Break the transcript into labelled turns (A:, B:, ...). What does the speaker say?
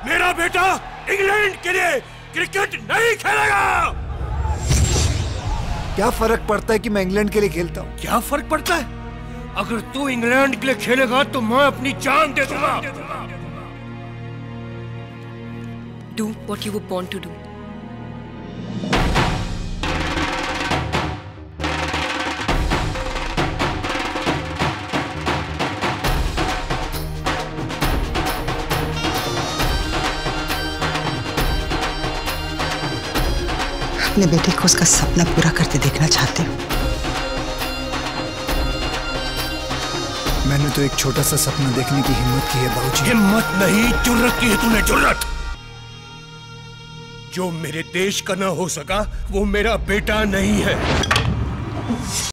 A: मेरा बेटा इंग्लैंड के लिए क्रिकेट नहीं खेलेगा।
B: क्या फर्क पड़ता है कि मैं इंग्लैंड के लिए खेलता हूँ?
A: क्या फर्क पड़ता है? अगर तू इंग्लैंड के लिए खेलेगा तो मैं अपनी जान दे दूंगा।
C: Do what you were born to do.
D: अपने बेटे को उसका सपना पूरा करते देखना चाहते हो।
B: मैंने तो एक छोटा सा सपना देखने की हिम्मत की है बाबूजी।
A: हिम्मत नहीं, जुर्रत की है तूने, जुर्रत। जो मेरे देश का ना हो सका वो मेरा बेटा नहीं है।